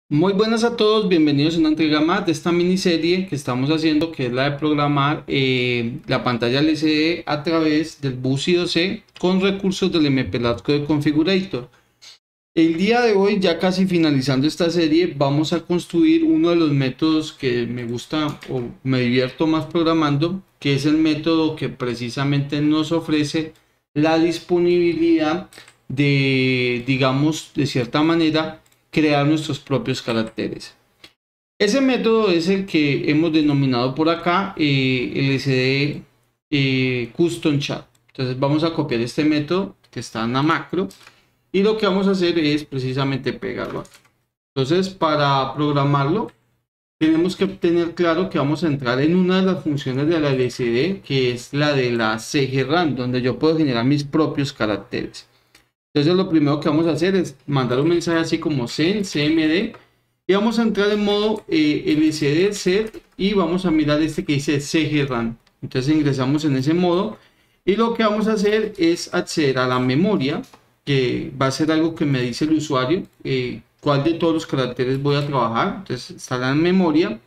Muy buenas a todos, bienvenidos a una entrega más de esta miniserie que estamos haciendo, que es la de programar la pantalla LCD a través del bus I2C con recursos del MPLAB Code Configurator. El día de hoy, ya casi finalizando esta serie, vamos a construir uno de los métodos que me gusta o me divierto más programando, que es el método que precisamente nos ofrece la disponibilidad de, digamos, de cierta manera, crear nuestros propios caracteres. Ese método es el que hemos denominado por acá LCD Custom Chat. Entonces vamos a copiar este método que está en la macro y lo que vamos a hacer es precisamente pegarlo aquí. Entonces, para programarlo tenemos que tener claro que vamos a entrar en una de las funciones de la LCD, que es la de la CGRAM, donde yo puedo generar mis propios caracteres. Entonces lo primero que vamos a hacer es mandar un mensaje así como send cmd y vamos a entrar en modo LCD set y vamos a mirar este que dice CGRAM. Entonces ingresamos en ese modo y lo que vamos a hacer es acceder a la memoria, que va a ser algo que me dice el usuario, cuál de todos los caracteres voy a trabajar. Entonces está la memoria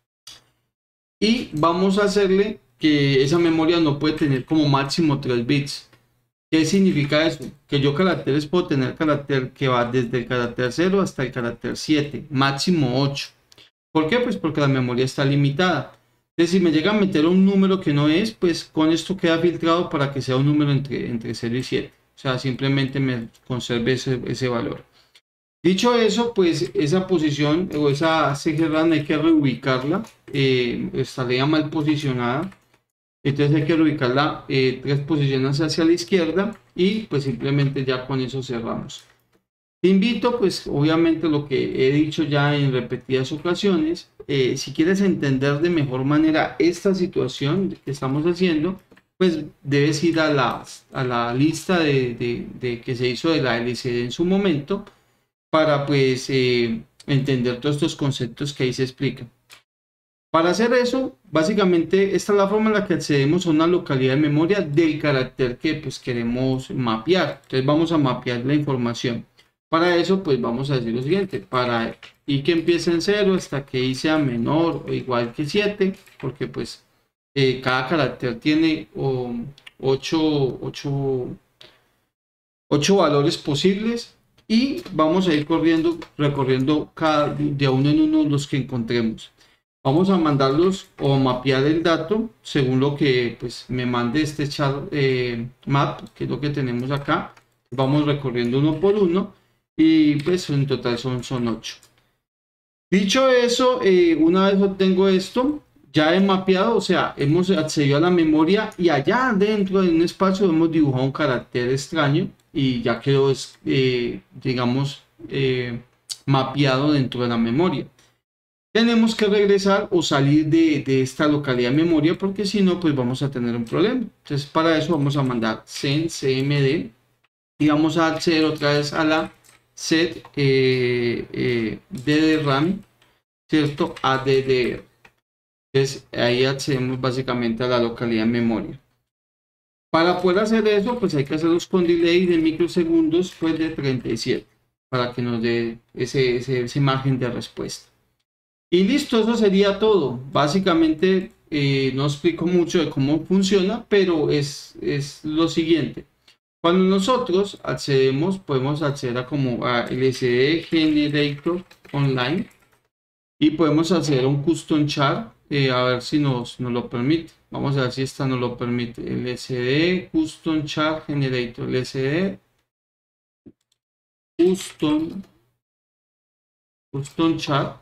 y vamos a hacerle que esa memoria no puede tener como máximo 3 bits. ¿Qué significa eso? Que yo caracteres puedo tener carácter que va desde el carácter 0 hasta el carácter 7, máximo 8. ¿Por qué? Pues porque la memoria está limitada. Entonces, si me llega a meter un número que no es, pues con esto queda filtrado para que sea un número entre 0 y 7. O sea, simplemente me conserve ese valor. Dicho eso, pues esa posición o esa CGRAM hay que reubicarla. Estaría mal posicionada. Entonces hay que reubicarla 3 posiciones hacia la izquierda y pues simplemente ya con eso cerramos. Te invito, pues obviamente lo que he dicho ya en repetidas ocasiones, si quieres entender de mejor manera esta situación que estamos haciendo, pues debes ir a la lista de que se hizo de la LCD en su momento para pues entender todos estos conceptos que ahí se explican. Para hacer eso, básicamente esta es la forma en la que accedemos a una localidad de memoria del carácter que pues queremos mapear. Entonces vamos a mapear la información. Para eso pues vamos a decir lo siguiente, para i que empiece en 0 hasta que i sea menor o igual que 7, porque pues cada carácter tiene 8 valores posibles y vamos a ir recorriendo de uno en uno los que encontremos. Vamos a mandarlos o mapear el dato según lo que pues, me mande este chat map, que es lo que tenemos acá. Vamos recorriendo uno por uno y pues en total son 8. Dicho eso, una vez obtengo esto, ya he mapeado, o sea, hemos accedido a la memoria y allá dentro de un espacio hemos dibujado un carácter extraño y ya quedó, digamos, mapeado dentro de la memoria. Tenemos que regresar o salir de esta localidad de memoria porque si no, pues vamos a tener un problema. Entonces, para eso vamos a mandar send cmd y vamos a acceder otra vez a la set ddram, ¿cierto? Addr. Entonces, ahí accedemos básicamente a la localidad de memoria. Para poder hacer eso, pues hay que hacerlos con delay de microsegundos, pues de 37, para que nos dé ese margen de respuesta. Y listo, eso sería todo. Básicamente no explico mucho de cómo funciona, pero es lo siguiente. Cuando nosotros accedemos, podemos acceder a LCD Generator Online y podemos acceder a un Custom Chart, a ver si nos lo permite. Vamos a ver si esta nos lo permite. LCD Custom Chart Generator, LCD Custom Chart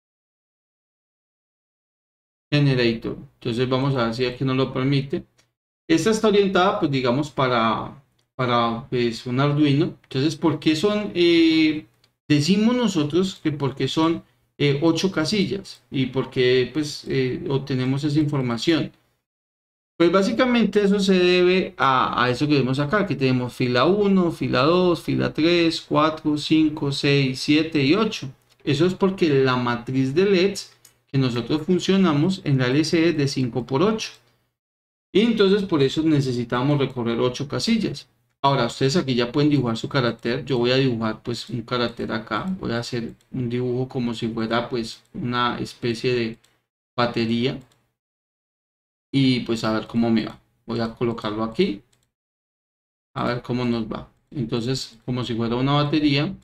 Generator. Entonces vamos a ver si aquí nos lo permite. Esta está orientada, pues digamos, para pues, un Arduino. Entonces, ¿por qué son? Decimos nosotros que porque son 8 casillas y porque pues obtenemos esa información. Pues básicamente eso se debe a eso que vemos acá, que tenemos fila 1, fila 2, fila 3, 4, 5, 6, 7 y 8. Eso es porque la matriz de LEDs que nosotros funcionamos en la LCD es de 5 por 8. Y entonces por eso necesitamos recorrer 8 casillas. Ahora, ustedes aquí ya pueden dibujar su carácter. Yo voy a dibujar pues un carácter acá. Voy a hacer un dibujo como si fuera pues una especie de batería. Y pues a ver cómo me va. Voy a colocarlo aquí. A ver cómo nos va. Entonces, como si fuera una batería.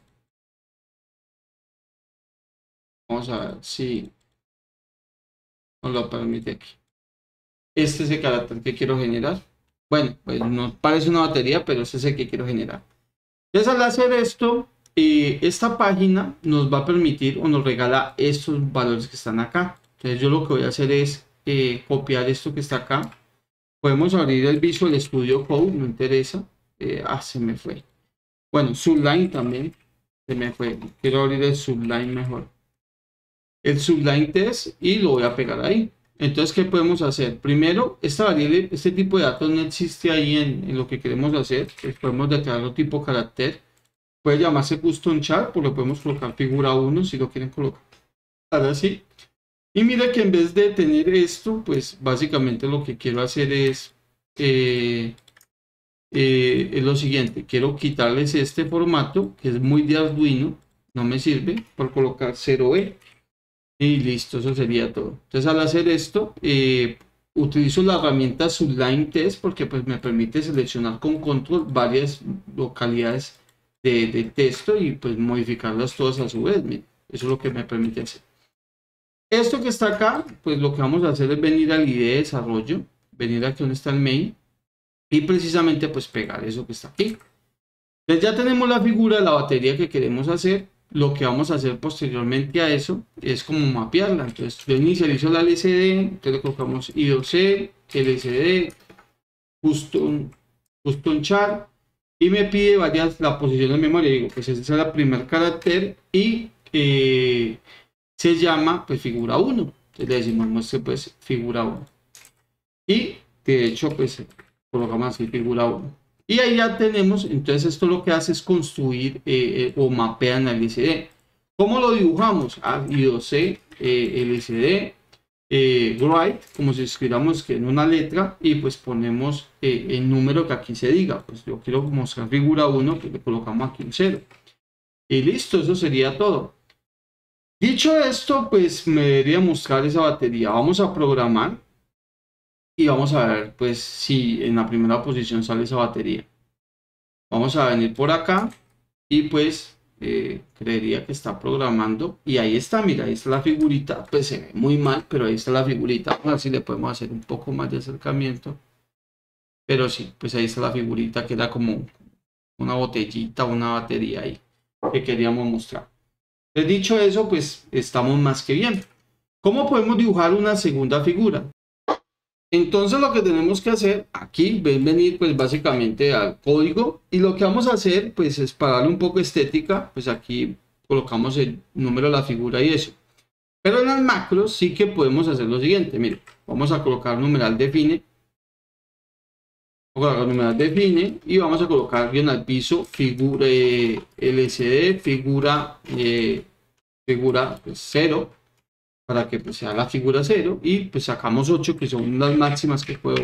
Vamos a ver si nos lo permite aquí. Este es el carácter que quiero generar. Bueno, pues no parece una batería, pero este es el que quiero generar. Entonces, al hacer esto, esta página nos va a permitir o nos regala estos valores que están acá. Entonces, yo lo que voy a hacer es copiar esto que está acá. Podemos abrir el Visual Studio Code, no interesa. Se me fue. Bueno, Sublime también se me fue. Quiero abrir el Sublime mejor. El Sublime Test y lo voy a pegar ahí. Entonces, ¿qué podemos hacer? Primero, esta variable, este tipo de datos no existe ahí en lo que queremos hacer. Pues podemos declararlo tipo carácter. Puede llamarse custom chart, pues lo podemos colocar figura 1 si lo quieren colocar así. Y mira que en vez de tener esto, pues básicamente lo que quiero hacer es lo siguiente. Quiero quitarles este formato, que es muy de Arduino, no me sirve, por colocar 0E. Y listo, eso sería todo. Entonces al hacer esto, utilizo la herramienta Sublime Test porque pues me permite seleccionar con control varias localidades de texto y pues modificarlas todas a su vez. Miren, eso es lo que me permite hacer. Esto que está acá, pues lo que vamos a hacer es venir al IDE de desarrollo, venir aquí donde está el main y precisamente pues pegar eso que está aquí. Entonces ya tenemos la figura de la batería que queremos hacer. Lo que vamos a hacer posteriormente a eso es como mapearla. Entonces yo inicializo la LCD, entonces le colocamos I2C, LCD, custom chart y me pide la posición de memoria. Digo, pues ese es el primer carácter y se llama pues figura 1. Entonces le decimos muestre pues figura 1. Y de hecho pues colocamos así figura 1. Y ahí ya tenemos, entonces esto lo que hace es construir o mapea en el LCD. ¿Cómo lo dibujamos? I2C, LCD, write, como si escribiéramos que en una letra, y pues ponemos el número que aquí se diga. Pues yo quiero mostrar figura 1, pues le colocamos aquí un 0. Y listo, eso sería todo. Dicho esto, pues me debería mostrar esa batería. Vamos a programar. Y vamos a ver pues si en la primera posición sale esa batería. Vamos a venir por acá y pues creería que está programando y ahí está, mira, ahí está la figurita. Pues se ve muy mal, pero ahí está la figurita. Vamos a ver si le podemos hacer un poco más de acercamiento. Pero sí, pues ahí está la figurita que era como una botellita, una batería ahí que queríamos mostrar. Dicho eso, pues estamos más que bien. ¿Cómo podemos dibujar una segunda figura? Entonces lo que tenemos que hacer aquí, venir pues básicamente al código y lo que vamos a hacer pues es para darle un poco de estética, pues aquí colocamos el número de la figura y eso. Pero en las macros sí que podemos hacer lo siguiente, mire, vamos a colocar numeral define, y vamos a colocar bien al piso figura LCD, figura 0. Para que pues, sea la figura 0 y pues sacamos 8 que son las máximas que puedo,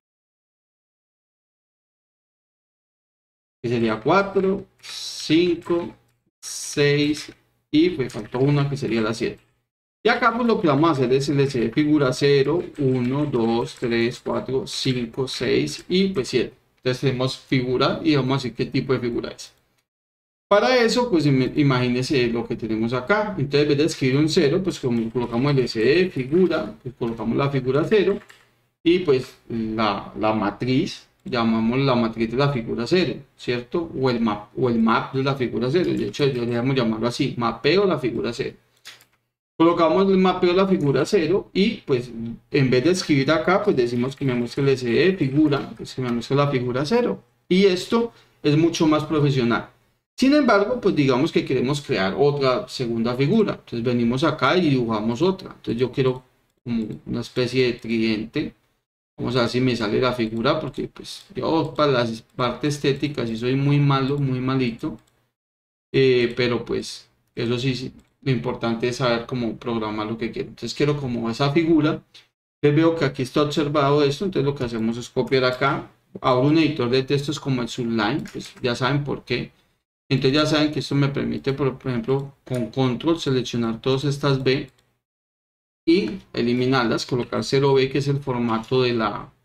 que sería 4, 5, 6 y pues faltó una que sería la 7. Y acá pues lo que vamos a hacer es LCD figura 0, 1, 2, 3, 4, 5, 6 y pues 7. Entonces tenemos figura y vamos a decir qué tipo de figura es. Para eso, pues imagínense lo que tenemos acá. Entonces, en vez de escribir un 0, pues como colocamos el SD, figura, pues colocamos la figura 0 y pues la matriz, llamamos la matriz de la figura 0, ¿cierto? O el map de la figura 0. De hecho, deberíamos llamarlo así, mapeo la figura 0. Colocamos el mapeo de la figura 0 y pues en vez de escribir acá, pues decimos que me muestre el SD, figura, pues que me muestre la figura 0. Y esto es mucho más profesional. Sin embargo, pues digamos que queremos crear otra segunda figura. Entonces venimos acá y dibujamos otra. Entonces yo quiero como una especie de tridente. Vamos a ver si me sale la figura porque pues yo para las partes estéticas sí soy muy malo, muy malito. Pero pues eso sí, lo importante es saber cómo programar lo que quiero. Entonces quiero como esa figura. Entonces veo que aquí está observado esto. Entonces lo que hacemos es copiar acá abro un editor de textos como el Sublime, pues ya saben por qué. Entonces ya saben que esto me permite, por ejemplo, con control seleccionar todas estas B y eliminarlas, colocar 0B, que es el formato del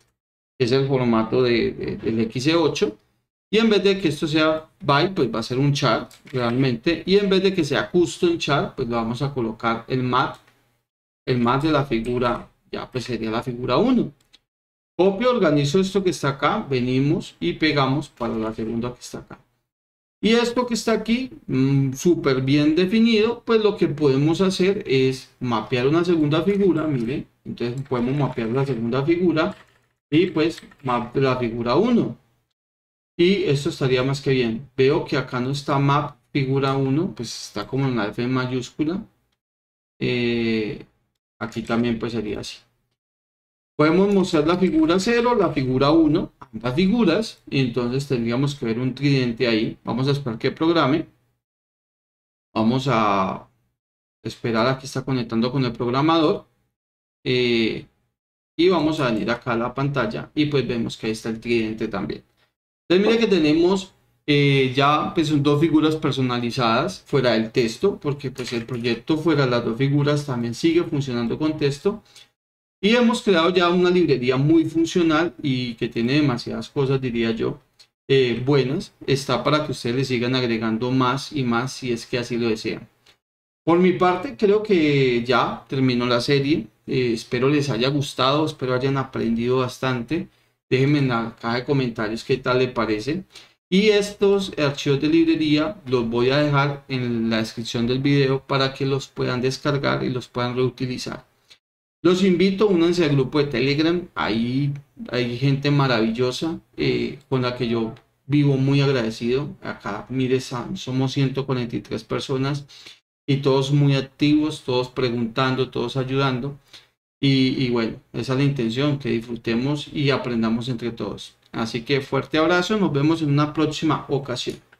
XE8. Y en vez de que esto sea byte, pues va a ser un chart realmente. Y en vez de que sea custom chart, pues le vamos a colocar el mat de la figura, ya pues sería la figura 1. Copio, organizo esto que está acá, venimos y pegamos para la segunda que está acá. Y esto que está aquí, súper bien definido, pues lo que podemos hacer es mapear una segunda figura, miren. Entonces podemos mapear la segunda figura y pues map la figura 1. Y esto estaría más que bien. Veo que acá no está map figura 1, pues está como en la F mayúscula. Aquí también pues sería así. Podemos mostrar la figura 0, la figura 1, ambas figuras, y entonces tendríamos que ver un tridente ahí. Vamos a esperar que programe. Vamos a esperar a que está conectando con el programador. Y vamos a venir acá a la pantalla y pues vemos que ahí está el tridente también. Entonces mire que tenemos ya pues son dos figuras personalizadas fuera del texto, porque pues el proyecto fuera de las dos figuras también sigue funcionando con texto. Y hemos creado ya una librería muy funcional y que tiene demasiadas cosas, diría yo, buenas. Está para que ustedes le sigan agregando más y más si es que así lo desean. Por mi parte, creo que ya terminó la serie. Espero les haya gustado, espero hayan aprendido bastante. Déjenme en la caja de comentarios qué tal les parece. Y estos archivos de librería los voy a dejar en la descripción del video para que los puedan descargar y los puedan reutilizar. Los invito, únanse al grupo de Telegram, ahí hay gente maravillosa con la que yo vivo muy agradecido. Acá, mire, somos 143 personas y todos muy activos, todos preguntando, todos ayudando. Y bueno, esa es la intención, que disfrutemos y aprendamos entre todos. Así que fuerte abrazo, nos vemos en una próxima ocasión.